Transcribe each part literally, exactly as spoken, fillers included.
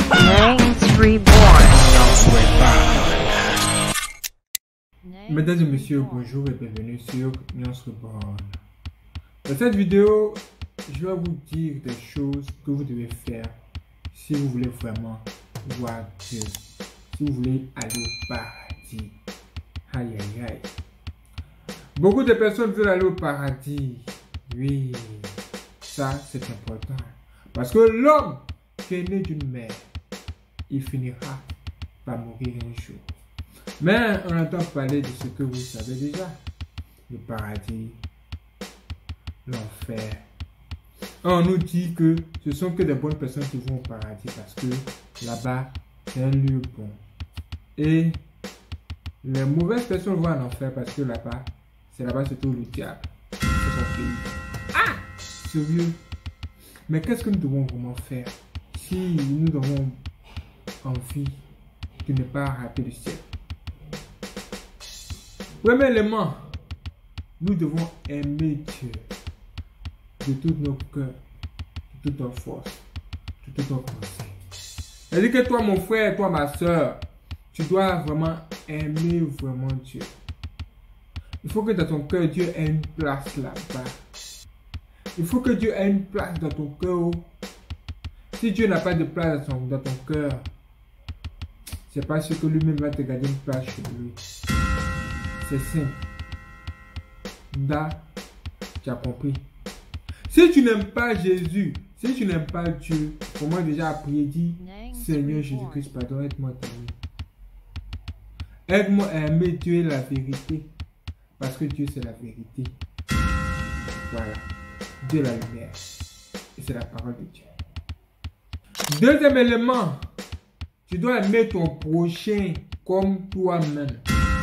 Mesdames et messieurs, bonjour et bienvenue sur Nuance Reborn. Dans cette vidéo, je vais vous dire des choses que vous devez faire si vous voulez vraiment voir Dieu, si vous voulez aller au paradis. Aïe aïe aïe. Beaucoup de personnes veulent aller au paradis. Oui, ça c'est important. Parce que l'homme qui est né d'une mère, il finira par mourir un jour. Mais on entend parler de ce que vous savez déjà. Le paradis, l'enfer. On nous dit que ce sont que des bonnes personnes qui vont au paradis parce que là-bas, c'est un lieu bon. Et les mauvaises personnes vont en enfer parce que là-bas, c'est là-bas se trouve le diable. C'est son pays. Ah! Sérieux? Mais qu'est-ce que nous devons vraiment faire si nous avons envie de ne pas rater le ciel? Premier élément, nous devons aimer Dieu de tout notre cœur, de toute notre force, de toute notre pensée. C'est-à-dire que toi, mon frère, toi, ma soeur, tu dois vraiment aimer vraiment Dieu. Il faut que dans ton cœur, Dieu ait une place là-bas. Il faut que Dieu ait une place dans ton cœur. Si Dieu n'a pas de place dans ton, dans ton cœur, c'est parce que lui-même va te garder une place chez lui. C'est simple. Là, tu as compris. Si tu n'aimes pas Jésus, si tu n'aimes pas Dieu, comment déjà à prier, dis Seigneur Jésus-Christ, pardon, aide-moi à t'aimer. Aide-moi à aimer Dieu et la vérité. Parce que Dieu, c'est la vérité. Voilà. Dieu est la lumière. Et c'est la parole de Dieu. Deuxième élément, tu dois aimer ton prochain comme toi-même.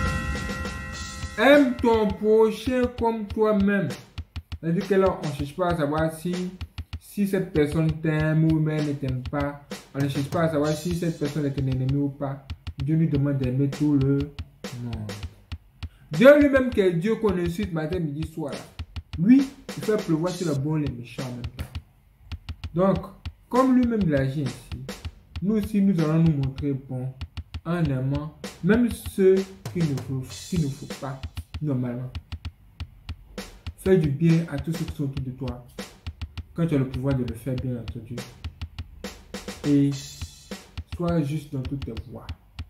Aime ton prochain comme toi-même. C'est-à-dire que là, on ne cherche pas à savoir si, si cette personne t'aime ou elle ne t'aime pas. On ne cherche pas à savoir si cette personne est un ennemi ou pas. Dieu lui demande d'aimer tout le monde. Dieu lui-même qui est Dieu qu'on insulte matin, midi, soir. Lui, il fait pleuvoir sur le bon et les méchants en même temps. Donc, comme lui-même il agit ainsi, nous aussi nous allons nous montrer bons en aimant même ceux qui ne faut, qui ne faut pas normalement. Fais du bien à tous ceux qui sont autour de toi quand tu as le pouvoir de le faire, bien entendu. Et sois juste dans toutes tes voies.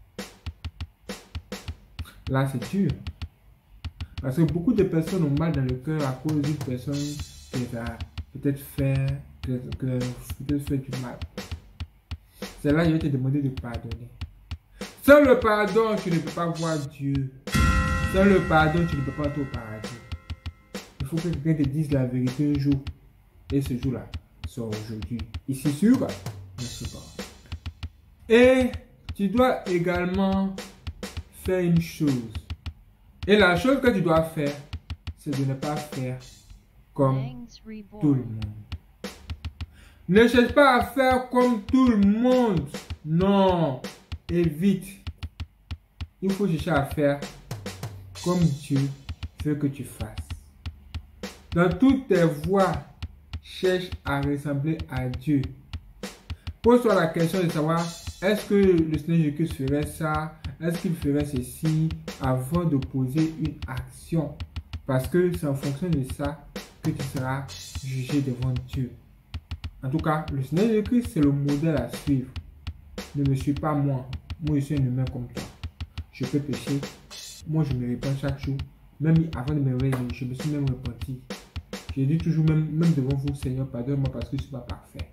Là c'est dur parce que beaucoup de personnes ont mal dans le cœur à cause d'une personne qui va peut-être faire, peut-être faire du mal. C'est là que je vais te demander de pardonner. Sans le pardon, tu ne peux pas voir Dieu. Sans le pardon, tu ne peux pas être au paradis. Il faut que quelqu'un te dise la vérité un jour. Et ce jour-là sort aujourd'hui. Ici sur Nuance Reborn. Et tu dois également faire une chose. Et la chose que tu dois faire, c'est de ne pas faire comme tout le monde. Ne cherche pas à faire comme tout le monde. Non. Évite. Il faut chercher à faire comme Dieu veut que tu fasses. Dans toutes tes voies, cherche à ressembler à Dieu. Pose-toi la question de savoir, est-ce que le Seigneur Jésus ferait ça? Est-ce qu'il ferait ceci avant de poser une action? Parce que c'est en fonction de ça que tu seras jugé devant Dieu. En tout cas, le Seigneur Jésus-Christ, c'est le modèle à suivre. Ne me suis pas moi. Moi, je suis un humain comme toi. Je peux pécher. Moi, je me répands chaque jour. Même avant de me réveiller, je me suis même repenti. Je dis toujours, même, même devant vous, Seigneur, pardonne-moi parce que je ne suis pas parfait.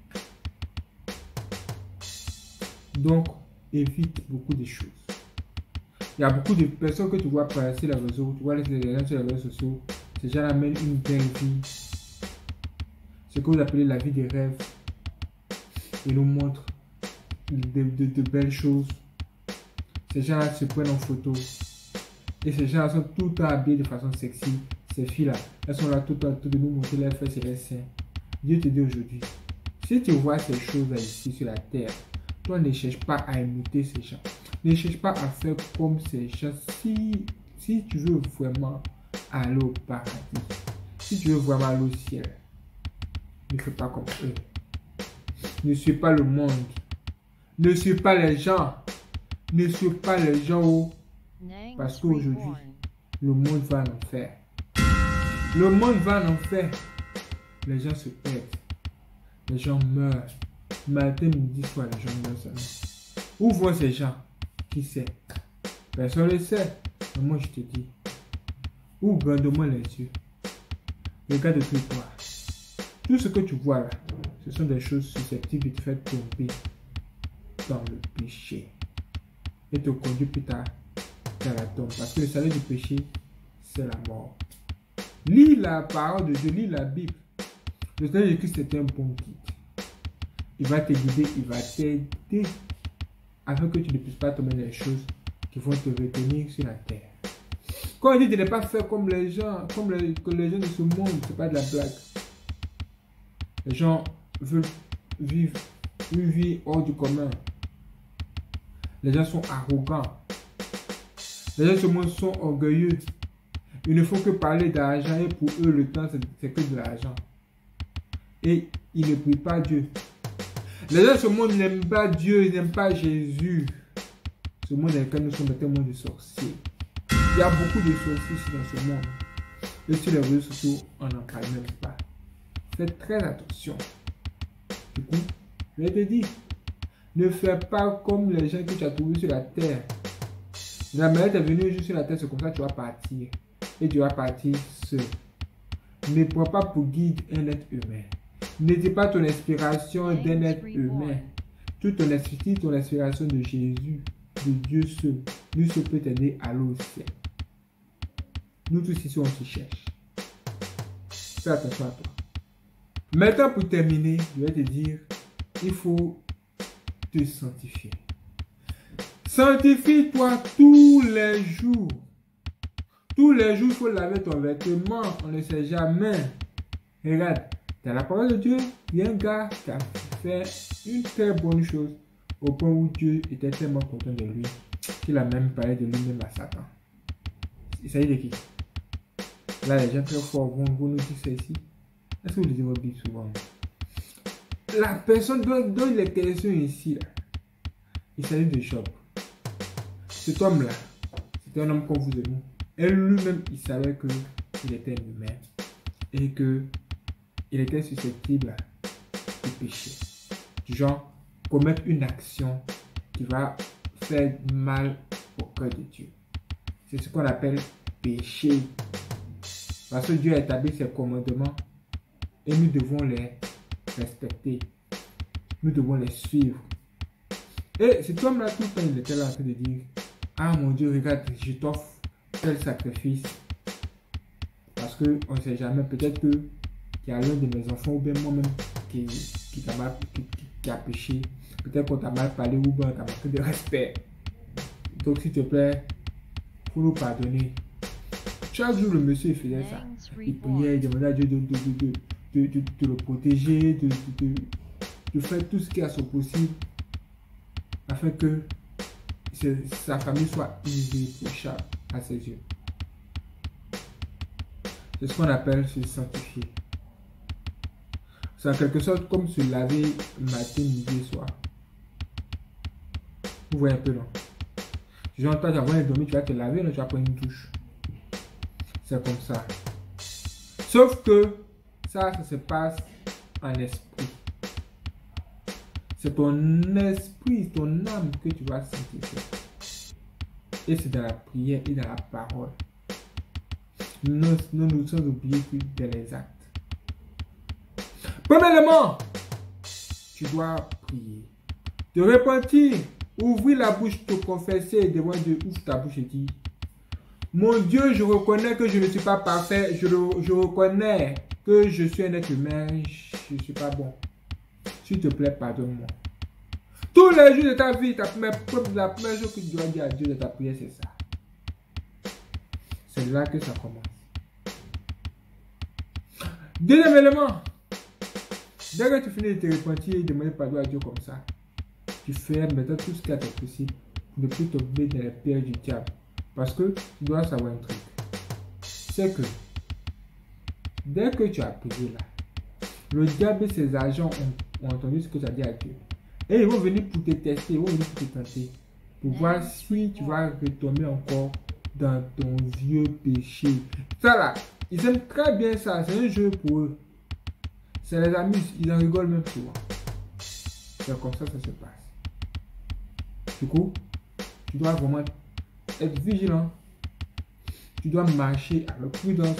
Donc, évite beaucoup de choses. Il y a beaucoup de personnes que tu vois passer les réseaux, tu vois les gens sur les réseaux sociaux. Ces gens amènent une belle vie. Ce que vous appelez la vie des rêves. Ils nous montrent de, de, de belles choses. Ces gens-là se prennent en photo. Et ces gens-là sont tout le temps habillés de façon sexy. Ces filles-là, elles sont là tout le temps de nous montrer leurs fesses et leurs seins. Dieu te dit aujourd'hui, si tu vois ces choses-là ici sur la terre, toi ne cherche pas à imiter ces gens. Ne cherche pas à faire comme ces gens. Si, si tu veux vraiment aller au paradis, si tu veux vraiment aller au ciel, ne fais pas comme eux. Ne suis pas le monde. Ne suis pas les gens. Ne suis pas les gens où, parce qu'aujourd'hui, le monde va en enfer. Le monde va en enfer. Les gens se perdent. Les gens meurent. Matin, midi, soir, les gens meurent seulement. Où vont ces gens? Qui sait? Personne ne le sait. Mais moi, je te dis. Ouvre-moi les yeux. Regarde tout toi. Tout ce que tu vois là, ce sont des choses susceptibles de te faire tomber dans le péché. Et te conduire plus tard dans la tombe. Parce que le salaire du péché, c'est la mort. Lis la parole de Dieu, lis la Bible. Le Seigneur Jésus-Christ est un bon guide. Il va te guider, il va t'aider afin que tu ne puisses pas tomber dans les choses qui vont te retenir sur la terre. Quand on dit de ne pas faire comme les gens, comme les, que les gens de ce monde, c'est pas de la blague. Les gens veulent vivre une vie hors du commun. Les gens sont arrogants. Les gens de ce monde sont orgueilleux. Il ne faut que parler d'argent et pour eux le temps c'est que de l'argent. Et ils ne prient pas Dieu. Les gens de ce monde n'aiment pas Dieu, ils n'aiment pas Jésus. Ce monde dans lequel nous sommes est un monde de sorciers. Il y a beaucoup de sorciers ici dans ce monde. Et sur les réseaux sociaux, on n'en parle même pas. Faites très attention. Du coup, je vais te dire, ne fais pas comme les gens que tu as trouvés sur la terre. La manière tu es venu juste sur la terre, c'est comme ça que tu vas partir. Et tu vas partir seul. Ne prends pas pour guide un être humain. N'était pas ton inspiration d'un être humain. Toute ton inspiration, ton inspiration de Jésus, de Dieu seul. Lui seul peut t'aider à aller au ciel. Nous tous ici, on se cherche. Fais attention à toi. Maintenant, pour terminer, je vais te dire, il faut te sanctifier. Sanctifie-toi tous les jours. Tous les jours, il faut laver ton vêtement. On ne sait jamais. Regarde, dans la parole de Dieu, il y a un gars qui a fait une très bonne chose au point où Dieu était tellement content de lui qu'il a même parlé de lui-même à Satan. Il s'agit de qui? Là, les gens très forts vont, vont nous dire ceci. Est-ce que vous lisez votre Bible souvent? La personne dont, dont il est question ici, là, il s'agit de Job. Cet homme-là, c'était un homme comme vous et nous. Et lui-même, il savait qu'il était un humain et qu'il était susceptible de pécher. Du genre, commettre une action qui va faire mal au cœur de Dieu. C'est ce qu'on appelle péché. Parce que Dieu a établi ses commandements et nous devons les respecter. Nous devons les suivre. Et cet homme-là, tout le temps, il était là en train de dire, ah mon Dieu, regarde, je t'offre tel sacrifice. Parce qu'on ne sait jamais, peut-être qu'il y a l'un de mes enfants ou bien moi-même qui, qui, qui, qui, qui a péché. Peut-être qu'on t'a mal parlé ou bien on t'a manqué de respect. Donc s'il te plaît, il faut nous pardonner. Chaque jour, le monsieur il faisait ça. Il priait, il demandait à Dieu de, de, de, de, de, de le protéger, de, de, de, de faire tout ce qui est à son possible afin que sa famille soit irréprochable à ses yeux. C'est ce qu'on appelle se sanctifier. C'est en quelque sorte comme se laver matin, midi et soir. Vous voyez un peu, non? Genre, toi, tu vas dormir, tu vas te laver, non, tu vas prendre une douche. C'est comme ça. Sauf que ça, ça se passe en esprit. C'est ton esprit, ton âme que tu vas sanctifier. Et c'est dans la prière et dans la parole. Nous nous, nous sommes oubliés que dans les actes. Premièrement, tu dois prier. Te repentir, ouvrir la bouche, te confesser devant Dieu. Ouvre ta bouche et dis, mon Dieu, je reconnais que je ne suis pas parfait. Je, je reconnais que je suis un être humain. Je ne suis pas bon. S'il te plaît, pardonne-moi. Tous les jours de ta vie, ta première, la première chose que tu dois dire à Dieu de ta prière, c'est ça. C'est là que ça commence. Deuxième élément, dès que tu finis de te repentir et de demander pardon à Dieu comme ça, tu fais maintenant tout ce qui est possible pour ne plus tomber dans les pièges du diable. Parce que tu dois savoir un truc. C'est que dès que tu as prié là, le diable et ses agents ont, ont entendu ce que tu as dit à Dieu. Et Et ils vont venir pour te tester, ils vont venir pour te tenter. Pour voir si tu vas retomber encore dans ton vieux péché. Ça là, ils aiment très bien ça. C'est un jeu pour eux. Ça les amuse. Ils en rigolent même souvent. C'est comme ça que ça se passe. Du coup, tu dois vraiment être vigilant. Tu dois marcher avec prudence.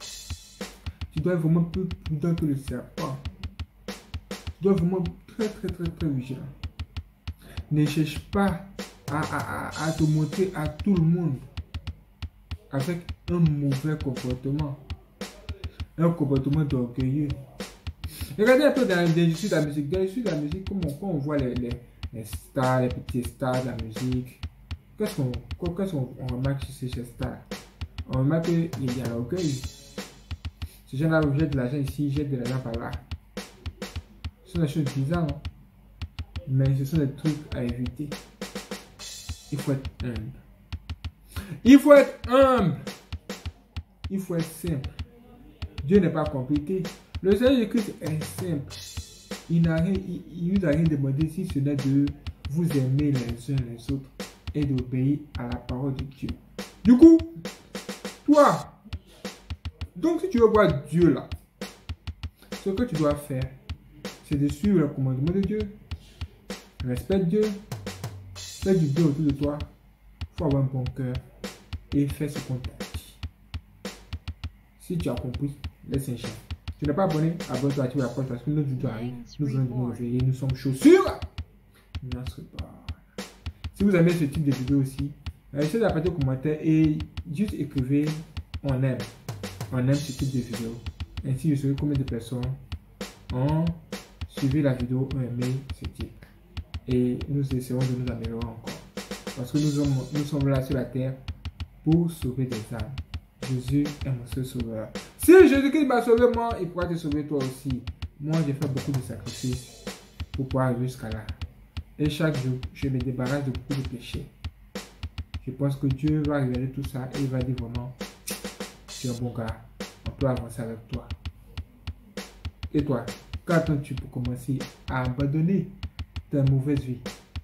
Tu dois être vraiment plus prudent que le serpent. Tu dois vraiment très très très très vigilant. Ne cherche pas à, à, à, à te montrer à tout le monde avec un mauvais comportement. Un comportement d'orgueilleux. Regardez un peu dans l'industrie de la musique. Dans l'industrie de la musique, comme on, quand on voit les, les, les stars, les petits stars de la musique, qu'est-ce qu'on qu'est-ce qu'on remarque chez ces stars? On remarque qu'il y a l'orgueil. Ces gens-là jettent de l'argent ici, jettent de l'argent par là. Ce sont des choses bizarres, non? Mais ce sont des trucs à éviter. Il faut être humble. Il faut être humble. Il faut être simple. Dieu n'est pas compliqué. Le Seigneur Jésus-Christ est simple. Il n'a rien, il, il nous a rien demandé si ce n'est de vous aimer les uns les autres et d'obéir à la parole de Dieu. Du coup, toi, donc si tu veux voir Dieu là, ce que tu dois faire, c'est de suivre le commandement de Dieu. Respecte Dieu. Fais du bien autour de toi. Il faut avoir un bon cœur et fais ce qu'on t'a dit. Si tu as compris, laisse un chien. Si tu n'es pas abonné, abonne-toi, active la cloche parce que notre vidéo arrive. Nous venons de nous réveiller, nous sommes chaussures. Notre part. Si vous aimez ce type de vidéo aussi, laissez la partie aux commentaires et juste écrivez on aime. On aime ce type de vidéo. Ainsi, je saurai combien de personnes ont suivi la vidéo, ont aimé ce type. Et nous essaierons de nous améliorer encore. Parce que nous sommes, nous sommes là sur la terre pour sauver des âmes. Jésus est mon seul sauveur. Si Jésus-Christ m'a sauvé moi, il pourra te sauver toi aussi. Moi, j'ai fait beaucoup de sacrifices pour pouvoir arriver jusqu'à là. Et chaque jour, je me débarrasse de beaucoup de péchés. Je pense que Dieu va regarder tout ça et il va dire vraiment, tu es un bon gars. On peut avancer avec toi. Et toi, qu'attends-tu pour commencer à abandonner ta mauvaise vie?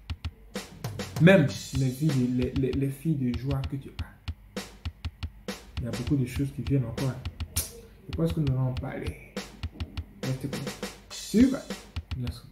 Même les, vies, les, les, les filles de joie que tu as. Il y a beaucoup de choses qui viennent encore. Je pense que nous allons en parler. Restez comme ça. Super. Merci.